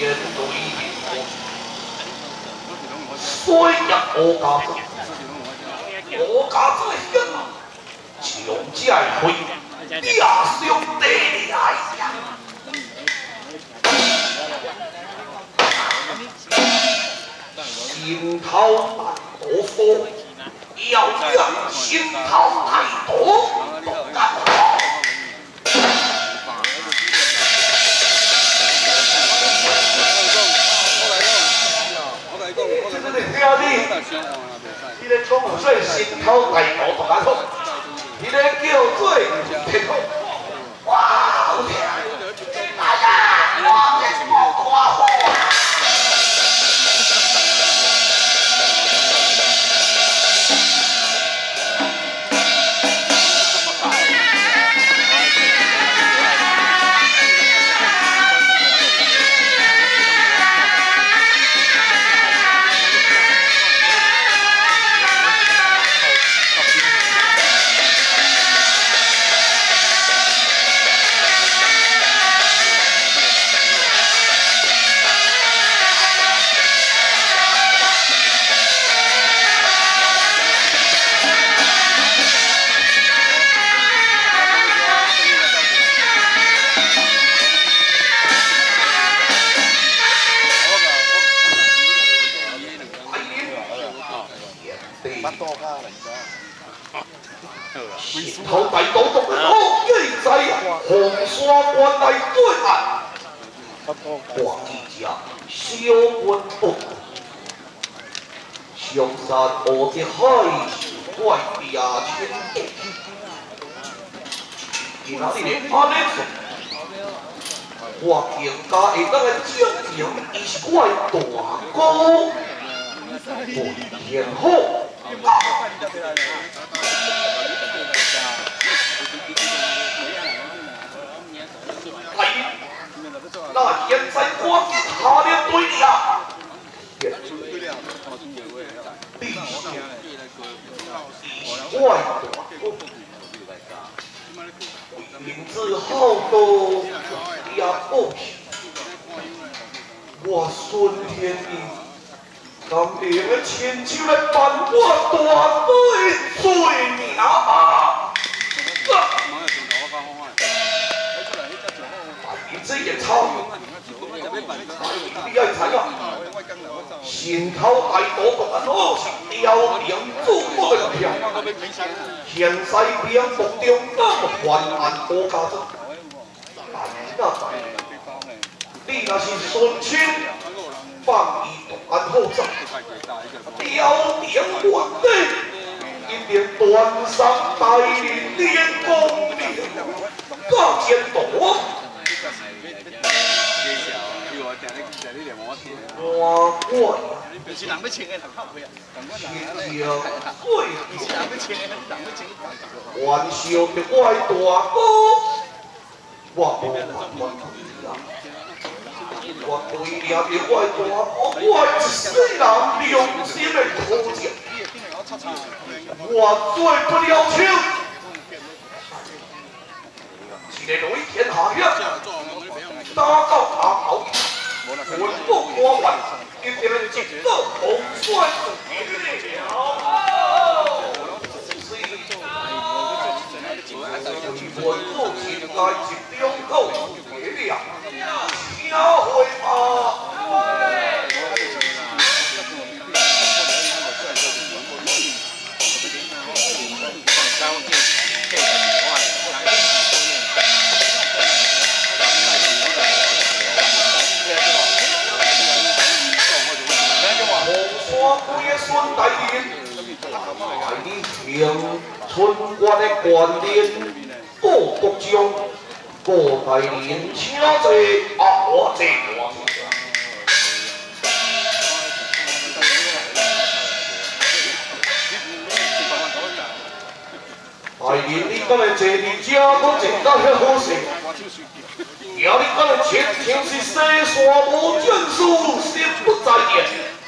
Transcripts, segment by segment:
面对面，水入乌家嘴，乌家嘴响，上这会也兄弟来呀！心头大多福，要让心头太多不敢好。 你咧讲做心头大道大家好，你咧叫做铁口，哇好听！哎呀，我这不夸好啊！心头大道独眼虎，记在红山关内对岸，挂记者小文布，上山乌的海是外边青地，今仔日的安尼做，我更加会当来证明，伊是我的大哥，文天虎。 那现在我是下面对你啊！必须外大名字好多也不行，我孙天意。 今年的亲手来办我大队最名吧！你这也操！你要猜啊！心头大道独眼虎是朝廷祖母的票，现在兵部中当还案无家子。你若是顺亲。 放伊独眼虎走，朝廷皇帝一定端上大领练功名，到监督。我是人要穿的，头靠背啊。亲像水，是人要穿的，人要穿。完受着我大哥，我无法啊。 我对面的我大哥，我世人良心的土匠，我做不了手。一个雷天下险，打到下头，文武官员一定一个洪水文武前来集中口力量。 庙会吧！红山区的孙大人，在你乡村关的官员各国中。 各大人请坐，我坐我。大人，你今日坐伫遮，搁坐到遐好势。今日今日全像是西山无证书，心不在焉。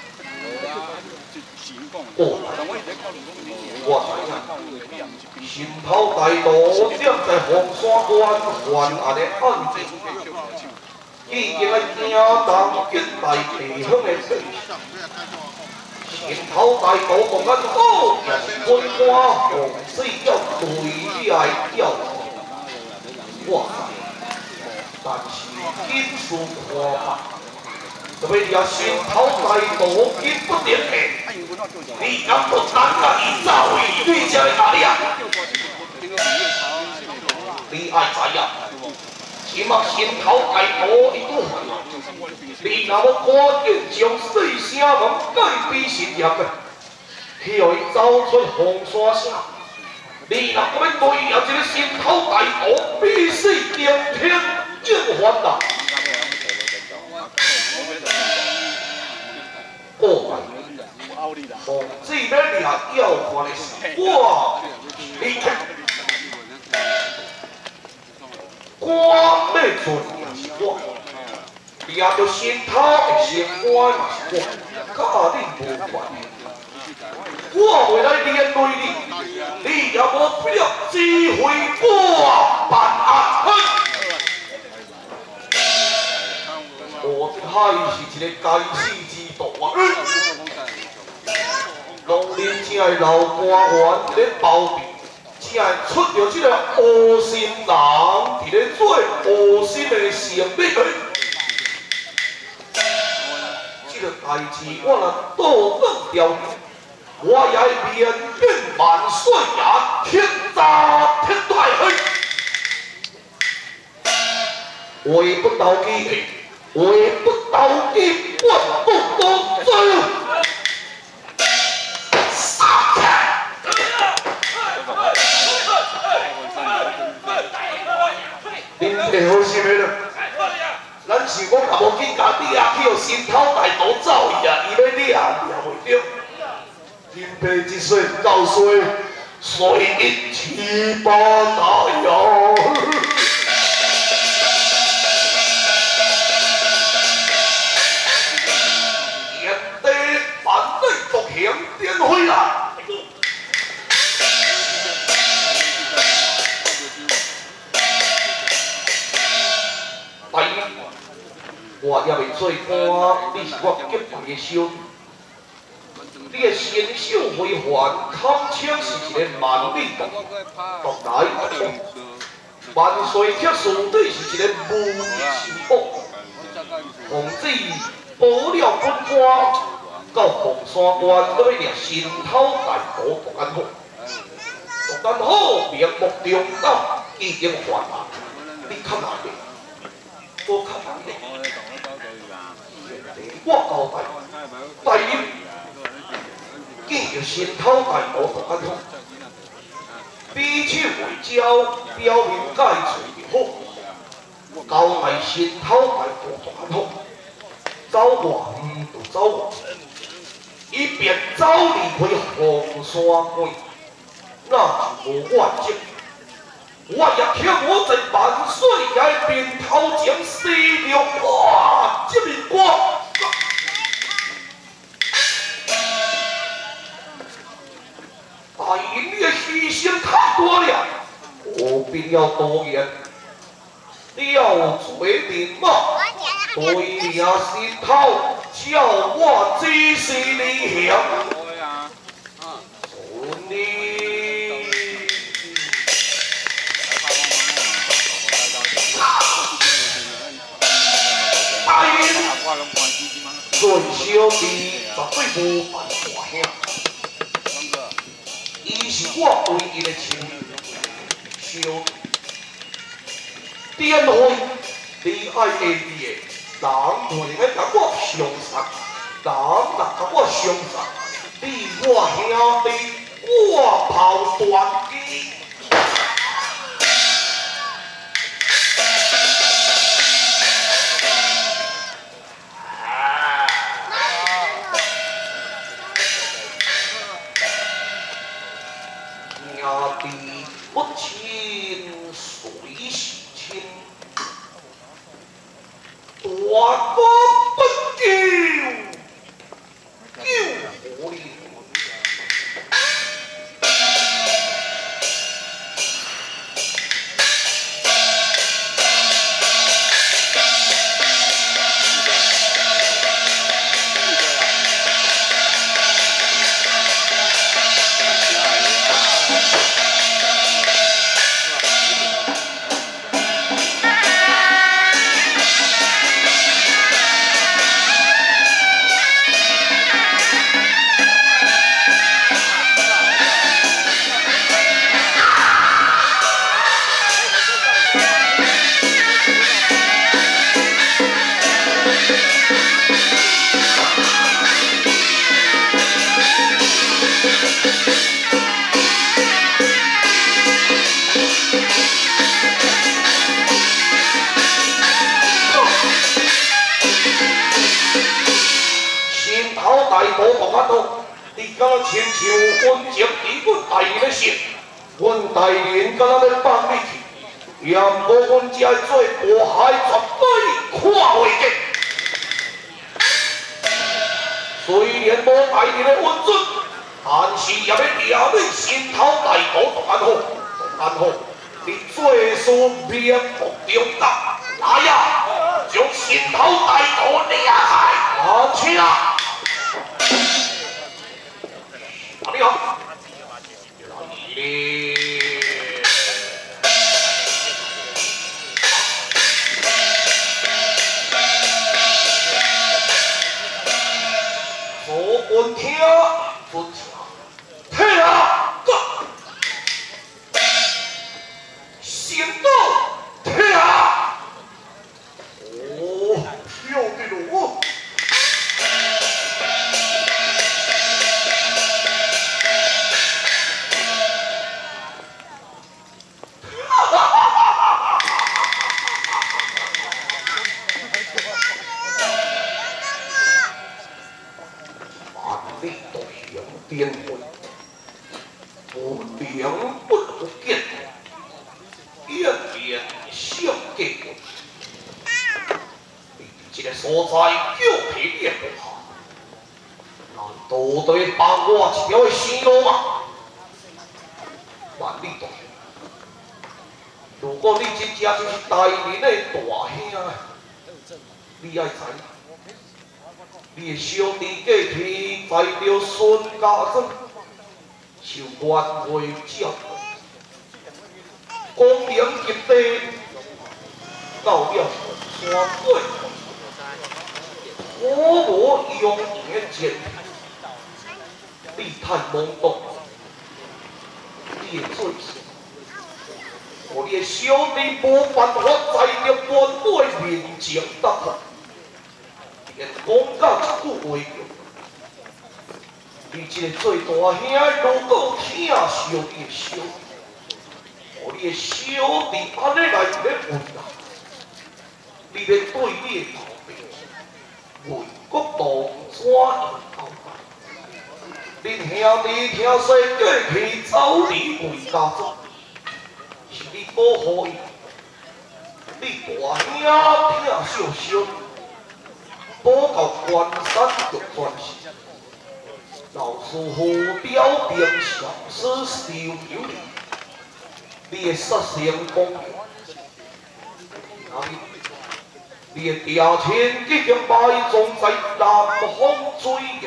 哦，我知影。 心头大道，站在红山关还案的案件， 已经来行动进来地方的水，前头大道公安好，也是分官洪水要对你来调查。哇塞！但是因事看法，特别也先头大道紧不得的，你敢不单甲伊走去对这个哪里啊？你爱知影？ 即马先头大道伊都犯了，你若要赶紧将细声门改变成业的，去互伊走出红山城。你若要对伊这个先头大道必须顶天应还啦。哦，洪志要掠要犯的是我，你看。 官要做也是我，掠着先头的先官嘛是我，甲你无关。我袂来连累你，你也无必要指挥我办案。我海是一个该死之徒啊！农林正的老官员伫咧包庇。 才会出着这个恶心人，伫咧做恶心的成品。这个代志我若倒转调查，我也会面变万岁爷，天炸天大黑。话不投机，话不投机，我不多做。 恁会好心的了，咱想讲也无紧家己啊，去互先头大道走去啊，伊要掠袂着。恁爸一岁9岁，随因七八代哟。炎帝万岁独行点回来。 我也未做官，你是我结拜的小弟。你的身手非凡，堪称是一个万里独来独往。万岁铁绝对是一个无敌神宝。皇子保了本官，到凤山关，搁要掠先头大道独安好。独安好，名目中道已经还啊！你看哪里？我看哪里？ 我交代，第一，见着先头大道独安好，比手为交，表面解除就好。交代先头大道独安好，走外唔就走外，以便走离开红山关，那就无我责。 我也听我在万岁爷面头前洗着我这面光，大人你的牺牲太多了，我必要多言。了决定嘛，对领心头，叫我指示你行。顺利。 最小弟绝对无办大兄，伊是我唯一的亲小弟。点会你爱下弟的，人袂来甲我相杀，人若甲我相杀，你我兄弟我抛断机。 不亲谁是亲？大哥不救，救何人？ 你敢若亲像阮前伫阮大人咧说，阮大人敢若咧放你去，也毋过阮只会做无害，绝对看袂见。虽然无大人咧温准，但是也要抓你心头大刀独眼虎，你最输面目中大，来呀，将心头大刀掠开，安去啊！ 你好，左棍听，左听，退啊，go， 先到，退啊，哦，要得喽。 颠回，无良不可见，演变相结棍。你这个所在叫皮练不好，难道对放我一条生路吗？万里大兄，如果你真正就是大人的大兄，你爱知。 你的兄弟过去在着孙家庄，受官会教，功名极低，到了山尾，我无用言前，你太懵懂，你的罪行，我你的兄弟无办法在着官会面前答复。 讲到这句话，你这个做大兄，如果疼惜你的兄弟，互你的兄弟安尼来咧问啊，你要对你的头辈为国度怎样交代？恁兄弟听说过去走离为家族，是你保护伊，你大兄疼惜兄弟。 保到关山就关系，老师傅标定小师受有理，你的杀生公平，你的调遣已经埋葬在南方水源，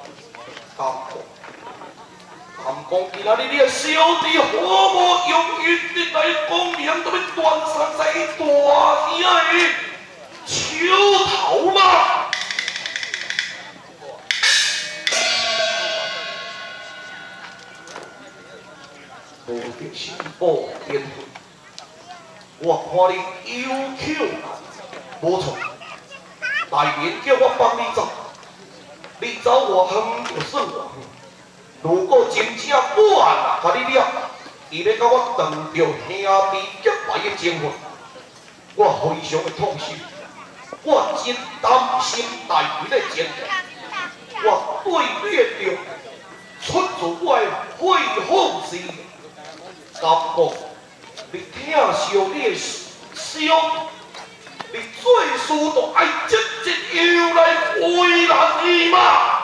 敢讲今仔日你的兄弟何无用一来公明，都要断送在大兄的手头吗？ 无定是报颠回，我看你有口难，无错。大人叫我帮你走，你走我远就是我远。如果真正我啊，甲你了，伊要甲我断掉兄弟结拜的情分，我非常的痛心，我真担心大人的前途，我对你的出自我的肺腑之言。 感觉你疼惜你的兄，你最输都爱直接又来为难你嘛！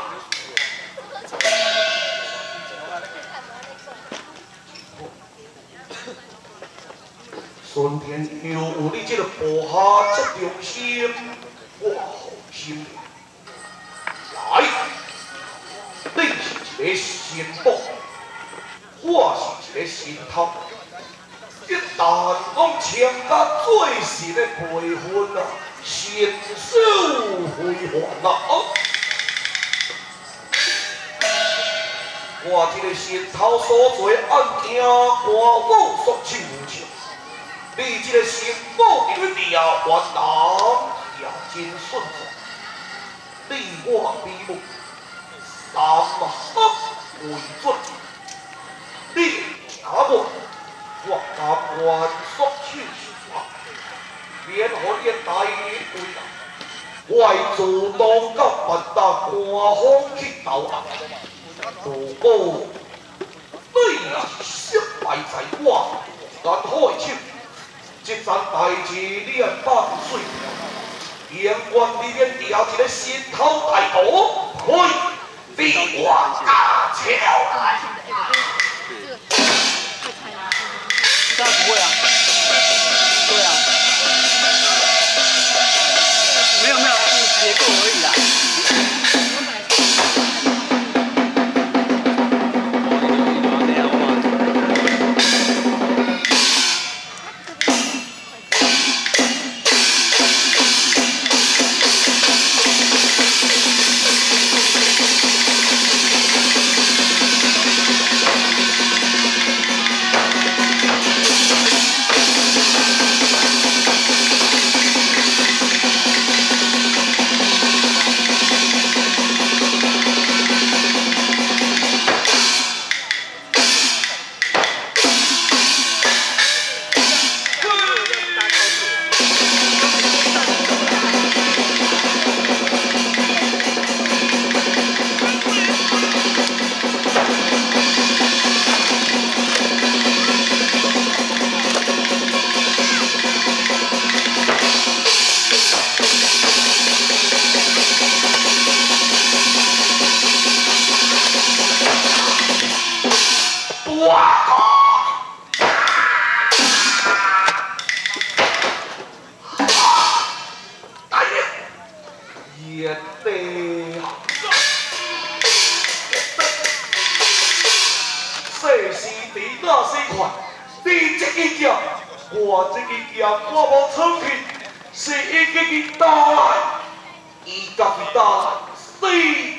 顺天又有你这个部下这重心，我放心。来，你是一个神宝。 我是一个神偷，一旦讲签甲最实的培训啊，神手辉煌啊！我这个神偷所做案件，我武所手无像，你这个神宝就要调换人， 真顺畅，你我比武，三为准。你行无，我甘愿索取手，免互你大义为难。我自动到万达官方去投降。如果你若是失败在我，然后的手，这桩代志你也放水了，永远你免调一个神偷大盗，嘿，比我大巧来。 这样不会啊？对啊，没有，是结构而已啦。 我这个剑我无藏去，是伊自己打来，伊家己打来，死！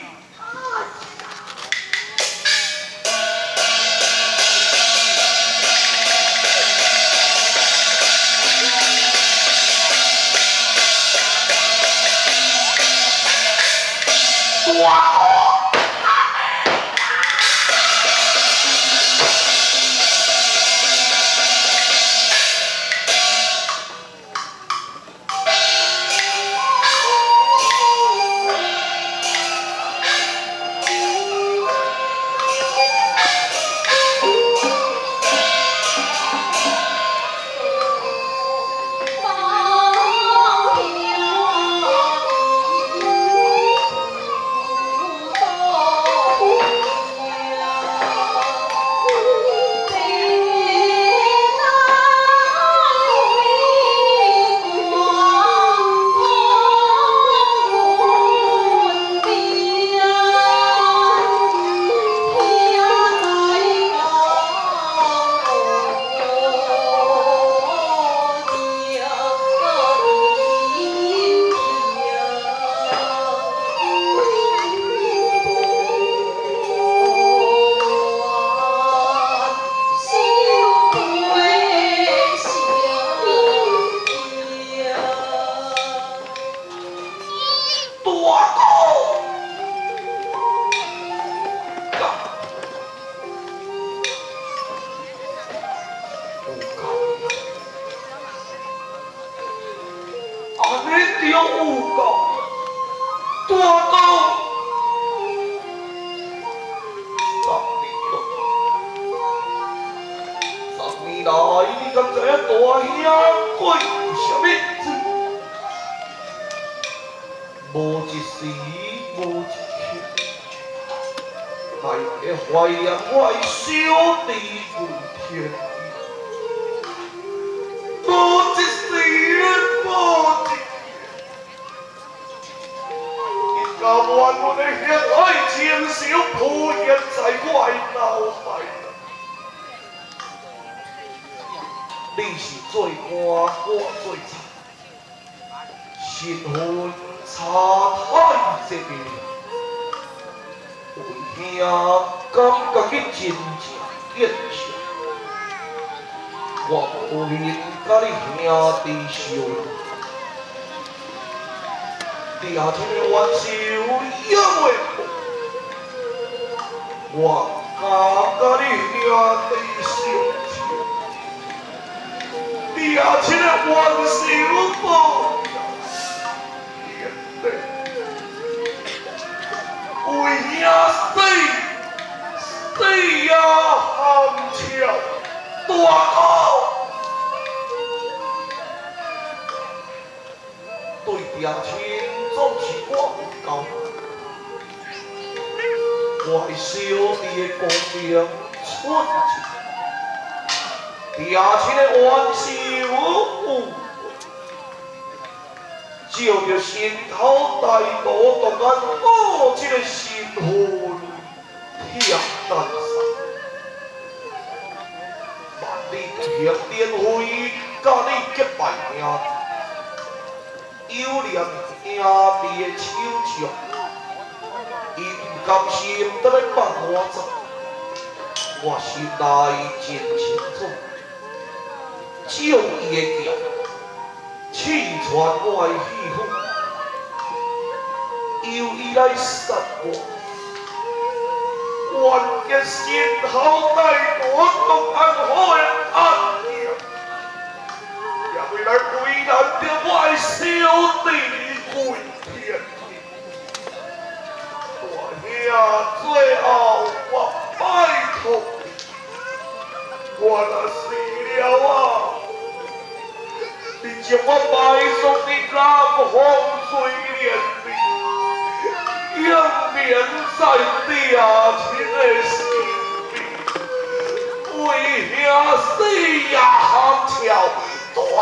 怀念我的小弟为天意，无一世无一因甲万物的血爱情仇铺现在我的脑海。你是做官，我做贼，身份差太这个。为兄感觉你真正见识，我无面甲你兄弟相， 第二天的元宵也袂过，我甲你兄弟相亲，第二天的元宵无眼泪，为兄死呀喊叫大哭。 对爹亲总是我有交代，我的小弟的公平纯情，爹亲的元宵照着神偷大盜獨眼虎这个神魂跳诞生，万里平连飞，甲你结拜兄。 有念兄弟的手掌，伊不甘心得来放我走，我心内真清楚，照伊的叫，刺穿我的肺腑，由伊来杀我，冤结神偷大盜獨眼虎的案件。 也未来为难着我的小弟跪天大兄，最后我拜托你，我若死了啊，你将我埋葬在南风水帘里，永眠在爹亲的心里，为兄死也喊跳。 大哥，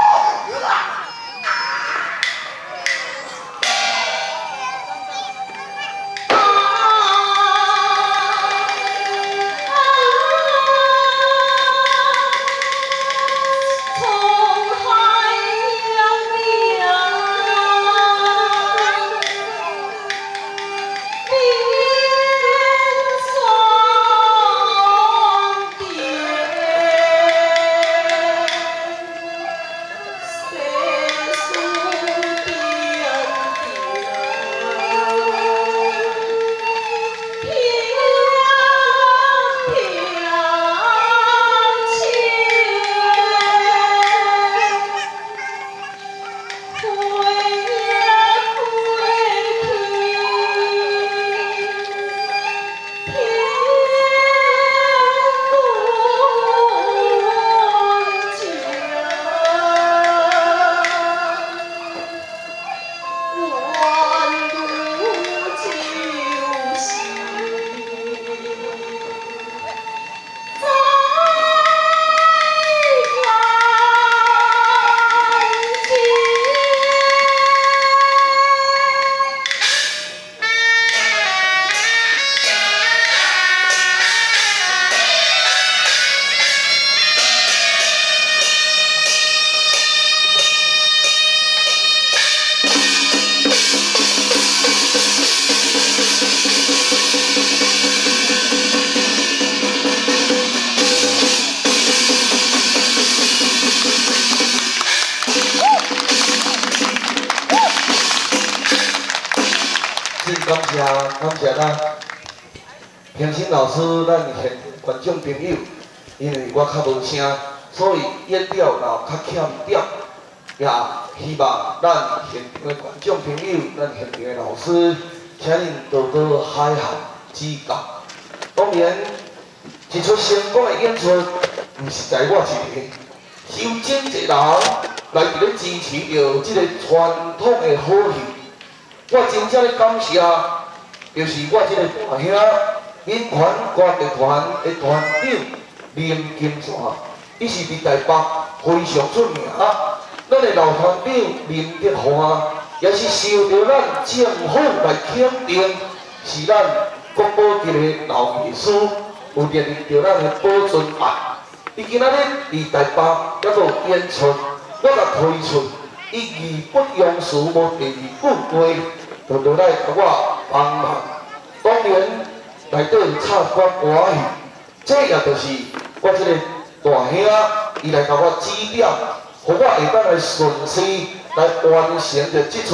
感谢咱评审老师，咱现观众朋友，因为我较无声，所以演了若较欠点，也希望咱现场的观众朋友，咱现场的老师，请恁多多海涵指教。当然，一出成功的演出，唔是在我一个，是有真侪人来伫咧支持着这个传统的好戏。我真正咧感谢。 就是我这个大兄，闽团歌剧团的团长林金山，伊是伫台北非常出名。咱的老团长林德华，也是受到咱政府来肯定，是咱国宝级的老艺术，有热力着咱的保存案。伊今仔日伫台北还阁演出，我甲推出一语不庸俗无第二句话。 就落来甲我帮忙，当然内底有插歌歌戏，这也就是我这个大兄伊来甲我指点，互我会当来顺势来完成着这出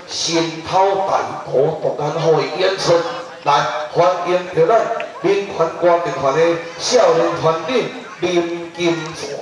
神偷大盜獨眼虎的演出，来欢迎着咱民团歌剧团的少年团长林金泉。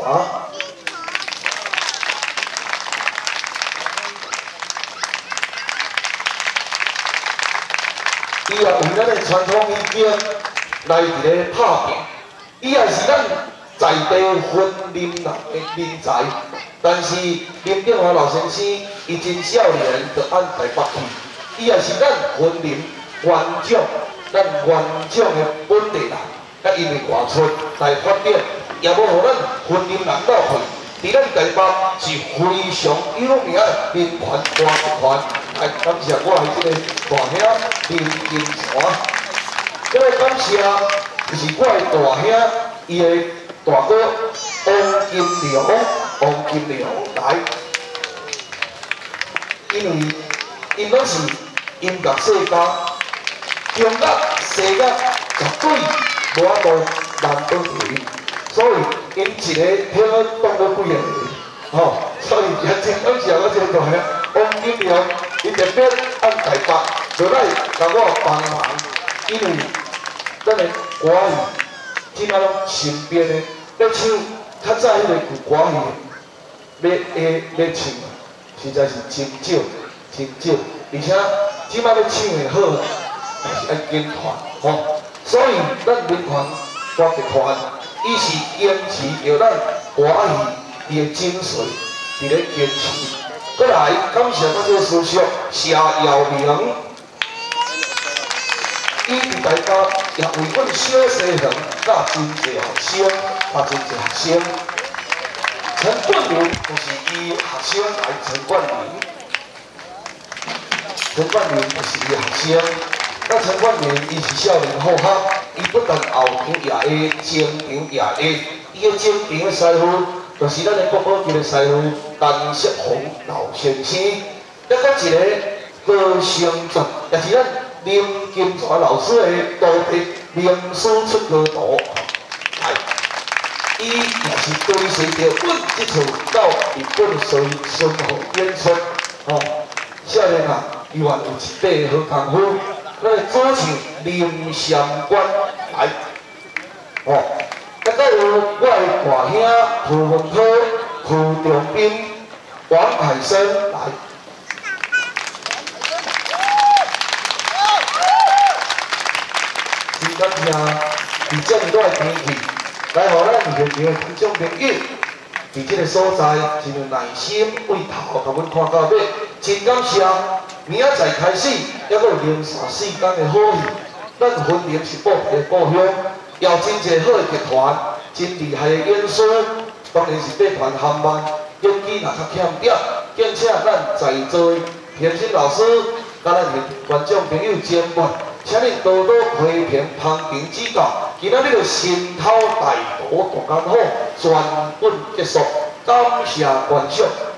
伊也为咱的传统语境来伫咧拍拼，伊也是咱在地婚林人的人才。但是林建华老先生，伊真少年就按台北去，伊也是咱婚林园长，咱园长的本地人，甲因的外出来发展，也无互咱婚林人落去。伫咱台北是非常有名的民团歌剧团，来感谢我的这个大兄林金泉。再来感谢就是我的大兄，伊的大哥王金良，王金良来，因为因拢是音乐世家，中乐西乐绝对无法度难倒伊。所以，因一个听了当了几个，吼，所以也真感谢我这个大兄王金良，伊特别按台北落来甲我帮忙，因为咱的歌语，即摆拢身边的要唱较早迄个旧歌语，要唱，实在是真少，真少，而且即摆要唱的好，也是爱跟团，吼，所以咱民团歌剧团。伊是坚持着咱歌语伊的精髓，伫咧坚持。过来感谢我这个师叔谢耀明，伊伫大家也为阮小西园教真济学生，教真济学生。陈冠霖就是伊学生来，陈冠霖就是伊学生。那陈冠霖伊是少年好学，伊不但后场也会，前场也会。伊个前场的师傅，就是咱的国宝级的师傅陈锡宏老先生。再搁一个高升族，也是咱林金泉老师的徒弟名师出高徒。来，伊也是追随着阮即次到日本顺河演出。哦，少年啊，伊还有一块好功夫。咱组唱林相关来，哦，再搁有我的大兄涂文科、涂仲斌、王凯生来。真感谢，伫这么热的天气，来互咱现场的观众朋友，伫这个所在真有耐心为头，甲阮看到尾，真感谢。明仔载开始，还阁有连续4天的好戏。咱婚礼是布的故乡，也有真济好的剧团，真厉害的演出。当然是乐团含慢，演技若较欠点，敬请咱在座评审老师，甲咱的观众朋友前辈，请恁多多批评、旁评指教。今仔日就神偷大盜獨眼虎全本结束，感谢观赏。